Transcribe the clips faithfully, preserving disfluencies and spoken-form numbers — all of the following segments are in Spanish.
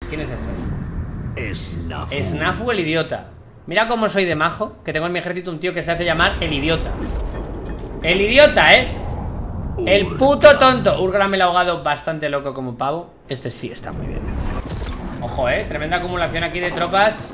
¿Quién es ese? Snafu. Snafu el idiota. Mira cómo soy de majo, que tengo en mi ejército un tío que se hace llamar el idiota. El idiota, ¿eh? El puto tonto. Urgram el ahogado, bastante loco como pavo. Este sí está muy bien. Ojo, ¿eh? Tremenda acumulación aquí de tropas.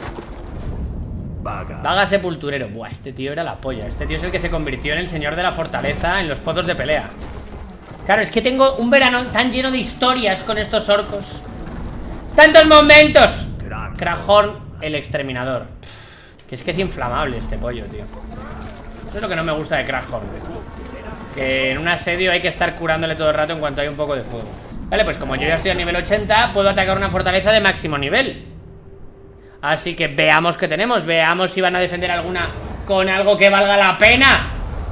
Vaga. Vaga sepulturero. Buah, este tío era la polla. Este tío es el que se convirtió en el señor de la fortaleza en los pozos de pelea. Claro, es que tengo un verano tan lleno de historias con estos orcos. ¡Tantos momentos! Krahorn el exterminador. Que es que es inflamable este pollo, tío. Eso es lo que no me gusta de Krahorn, que en un asedio hay que estar curándole todo el rato en cuanto hay un poco de fuego. Vale, pues como yo ya estoy a nivel ochenta, puedo atacar una fortaleza de máximo nivel. Así que veamos qué tenemos. Veamos si van a defender alguna con algo que valga la pena.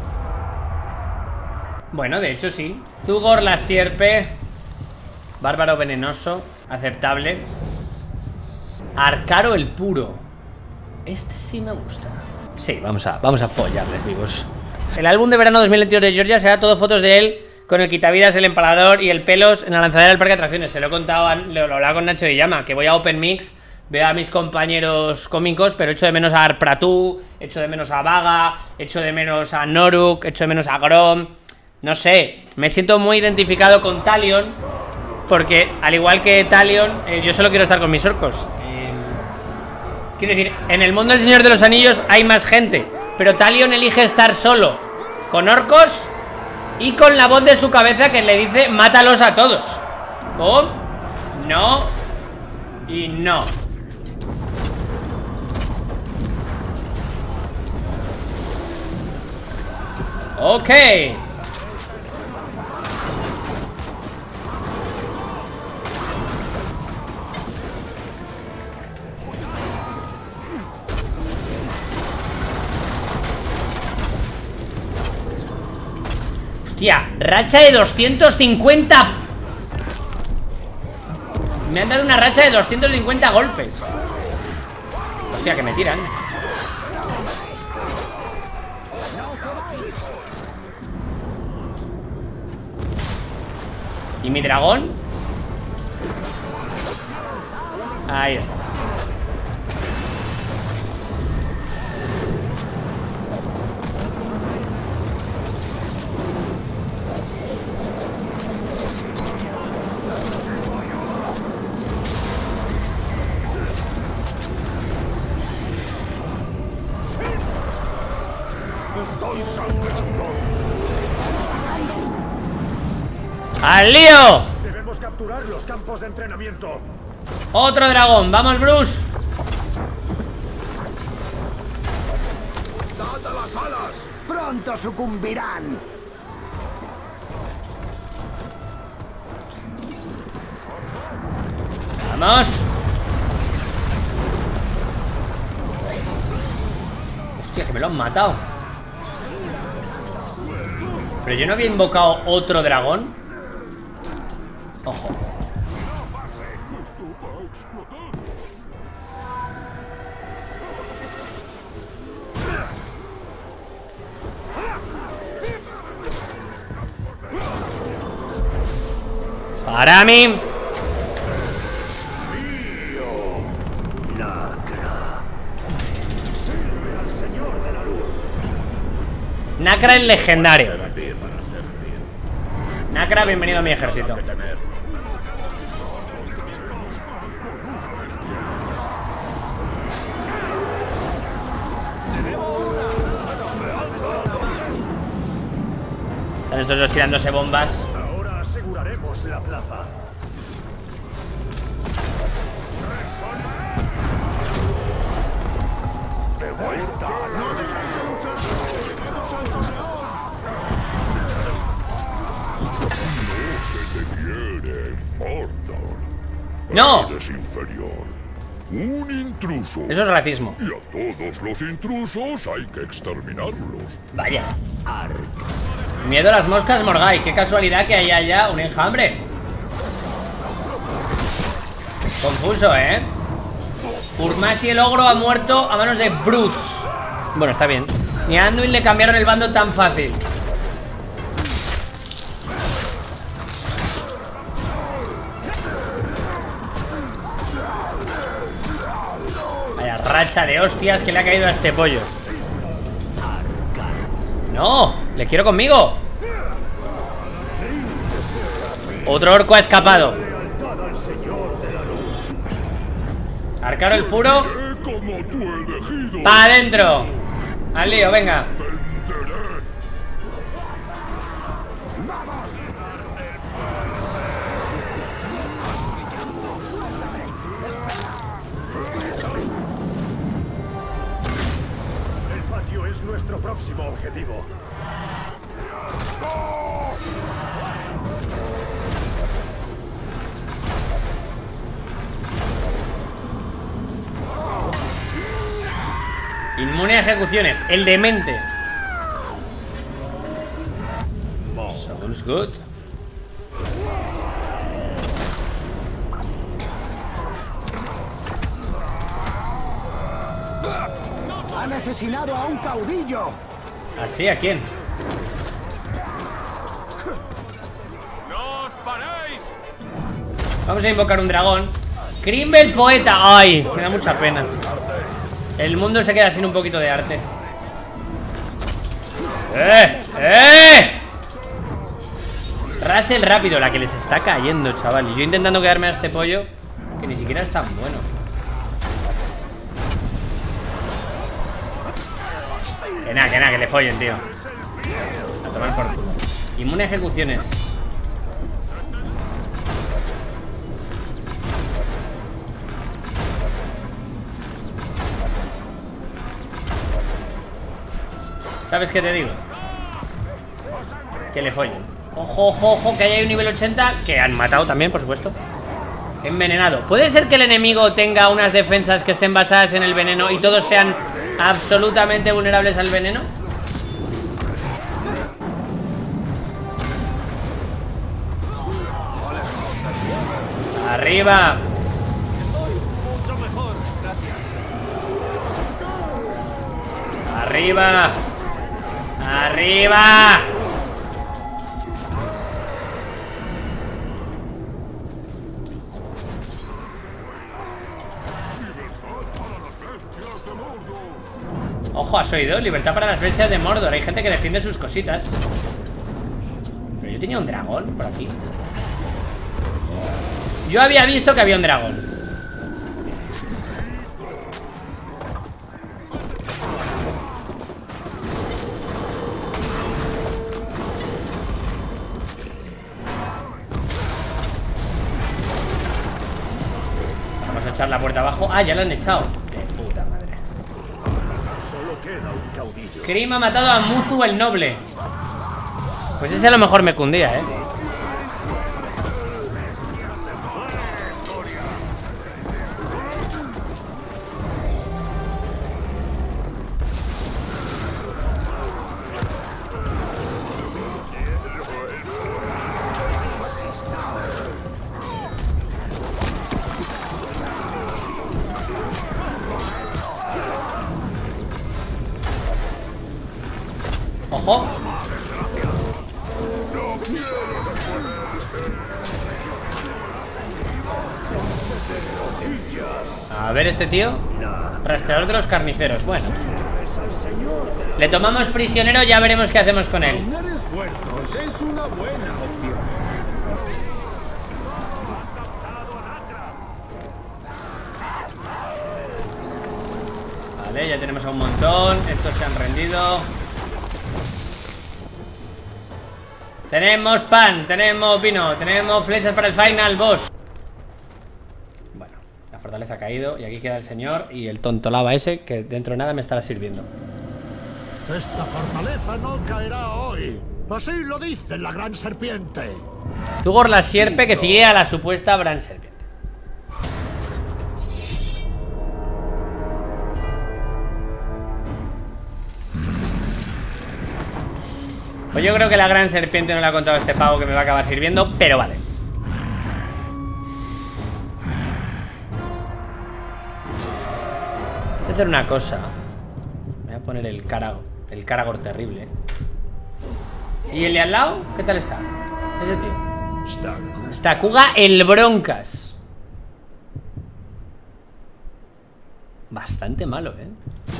Bueno, de hecho sí. Zugor la sierpe. Bárbaro venenoso. Aceptable. Arcaro el puro. Este sí me gusta. Sí, vamos a, vamos a follarles vivos. El álbum de verano dos mil veintidós de Georgia será todo fotos de él con el quitavidas, el empalador y el pelos en la lanzadera del parque de atracciones. Se lo he contado, lo, lo hablaba con Nacho Villama, que voy a Open Mix, veo a mis compañeros cómicos, pero echo de menos a Arpratú, echo de menos a Vaga, echo de menos a Noruk, echo de menos a Grom. No sé, me siento muy identificado con Talion, porque al igual que Talion, eh, yo solo quiero estar con mis orcos. Eh, quiero decir, en el mundo del Señor de los Anillos hay más gente, pero Talion elige estar solo, con orcos y con la voz de su cabeza que le dice mátalos a todos. ¿Cómo? No y no. Ok. Hostia, racha de doscientos cincuenta. Me han dado una racha de doscientos cincuenta golpes. Hostia, que me tiran. ¿Y mi dragón? Ahí está. ¡Al lío! Debemos capturar los campos de entrenamiento. Otro dragón, vamos Bruce. ¡Dad a las alas! Pronto sucumbirán. Vamos. Hostia, que me lo han matado. Pero yo no había invocado otro dragón. Ojo. Para mí. Nakra el legendario. Nakra, bienvenido a mi ejército. Están estos dos tirándose bombas. Ahora aseguraremos la plaza. De vuelta. No se te quiere, Mordor. ¡No! Eres inferior. Un intruso. Eso es racismo. Y a todos los intrusos hay que exterminarlos. Vaya. Miedo a las moscas, Morgai. Qué casualidad que haya ya un enjambre. Confuso, ¿eh? Urmasi el ogro ha muerto a manos de Brutes. Bueno, está bien. Ni a Anduin le cambiaron el bando tan fácil. racha de hostias que le ha caído a este pollo. ¡No! ¡Le quiero conmigo! Otro orco ha escapado. Arcaro el puro. ¡Pa' adentro! Al lío, venga. El patio es nuestro próximo objetivo. Inmune a ejecuciones, el demente. Sounds good. Han asesinado a un caudillo. ¿Así? ¿A quién? ¡No os paréis! Vamos a invocar un dragón. Krimbel poeta. Ay, me da mucha pena. El mundo se queda sin un poquito de arte. ¡Eh! ¡Eh! Russell rápido, la que les está cayendo, chaval. Y yo intentando quedarme a este pollo que ni siquiera es tan bueno. Que nada, que nada, que le follen, tío. A tomar por culo. Inmune a ejecuciones. ¿Sabes qué te digo? Que le follen. Ojo, ojo, ojo, que ahí hay un nivel ochenta. Que han matado también, por supuesto. Envenenado. ¿Puede ser que el enemigo tenga unas defensas que estén basadas en el veneno y todos sean absolutamente vulnerables al veneno? ¡Arriba! ¡Arriba! ¡Arriba! Ojo, has oído, libertad para las bestias de Mordor. Hay gente que defiende sus cositas. Pero yo tenía un dragón por aquí. Yo había visto que había un dragón. Vamos a echar la puerta abajo. Ah, ya la han echado. De puta madre. Solo queda un caudillo. Krim ha matado a Muzu el noble. Pues ese a lo mejor me cundía, eh. Ojo. A ver este tío. Rastreador de los carniceros. Bueno, le tomamos prisionero. Ya veremos qué hacemos con él. Unir esfuerzos es una buena opción. Vale, ya tenemos a un montón. Estos se han rendido. Tenemos pan, tenemos vino, tenemos flechas para el final boss. Bueno, la fortaleza ha caído y aquí queda el señor y el tonto lava ese que dentro de nada me estará sirviendo. Esta fortaleza no caerá hoy. Así lo dice la gran serpiente. Zugor la sierpe que sigue a la supuesta gran serpiente. Pues yo creo que la gran serpiente no le ha contado a este pavo que me va a acabar sirviendo, pero vale. Voy a hacer una cosa. Voy a poner el Caragor, el Caragor terrible. ¿Y el de al lado? ¿Qué tal está? Ese tío. Está Kuga el Broncas. bastante malo, ¿eh?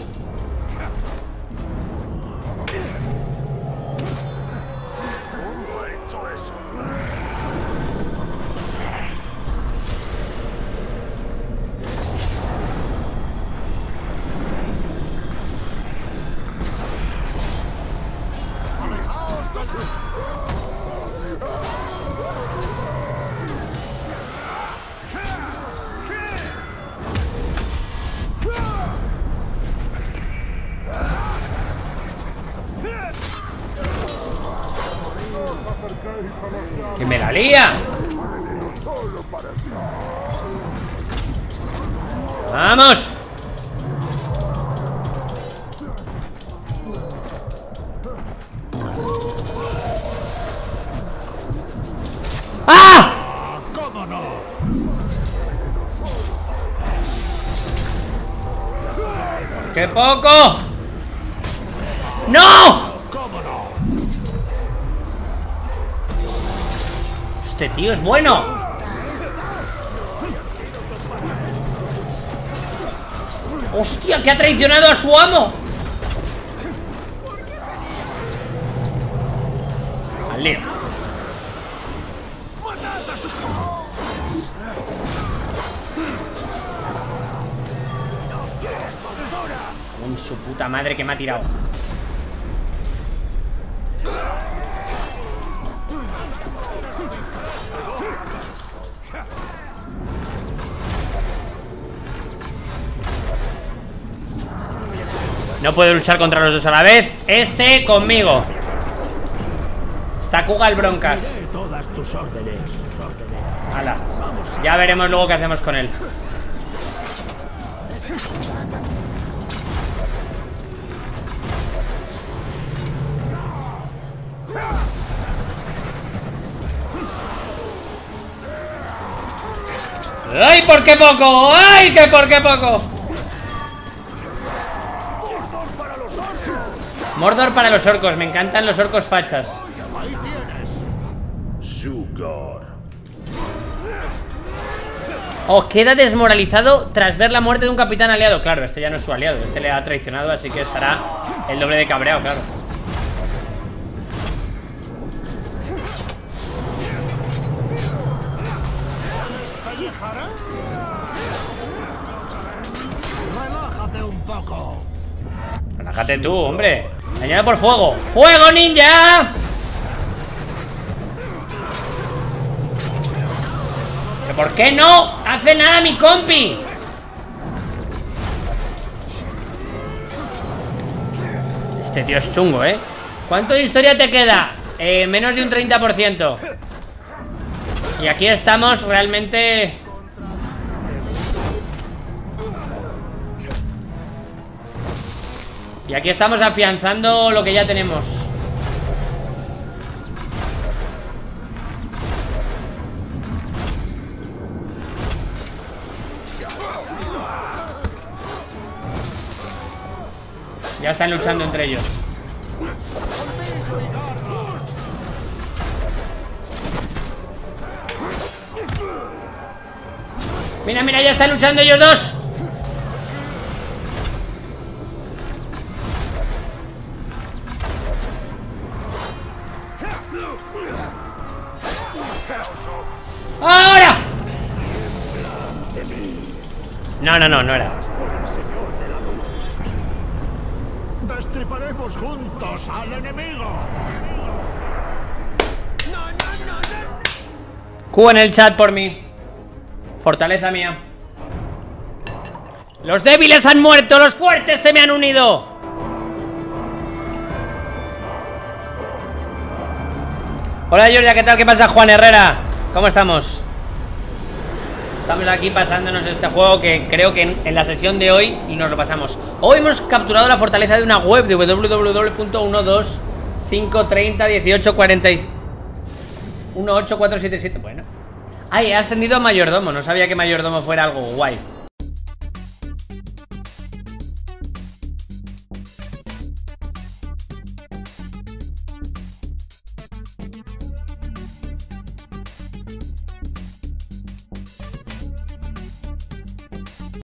¡Que me la lía! ¡Vamos! ¡Ah! ¿Cómo no? ¡Qué poco! ¡No! ¿Cómo no? Este tío es bueno. ¡Hostia! ¡Que ha traicionado a su amo! Al lío. Con su puta madre que me ha tirado. No puedo luchar contra los dos a la vez. Este conmigo. Está Kuga el Broncas. Todas tus órdenes, tus órdenes. Hala. Ya veremos luego qué hacemos con él. ¡Ay, por qué poco! ¡Ay, que por qué poco! Mordor para los orcos. Me encantan los orcos fachas. Ahí tienes. Sugar. Oh, queda desmoralizado tras ver la muerte de un capitán aliado. Claro, este ya no es su aliado. Este le ha traicionado, así que estará el doble de cabreado, claro. Relájate un poco. Relájate tú, hombre. Añade por fuego. ¡Fuego, ninja! ¿Pero por qué no hace nada mi compi? Este tío es chungo, ¿eh? ¿Cuánto de historia te queda? Eh, menos de un treinta por ciento. Y aquí estamos realmente... Y aquí estamos afianzando lo que ya tenemos. Ya están luchando entre ellos. Mira, mira, ya están luchando ellos dos. ¡Ahora! No, no, no, no era. Destriparemos juntos al enemigo. Q en el chat por mí. Fortaleza mía. Los débiles han muerto, los fuertes se me han unido. Hola Georgia, ¿qué tal? ¿Qué pasa, Juan Herrera? ¿Cómo estamos? Estamos aquí pasándonos este juego que creo que en, en la sesión de hoy nos lo pasamos. Hoy hemos capturado la fortaleza de una web de w w w punto doce cinco treinta dieciocho cuarenta uno ocho cuatro siete siete. Bueno. Ay, he ascendido a mayordomo. No sabía que mayordomo fuera algo guay.